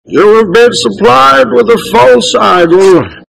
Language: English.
You have been supplied with a false idol,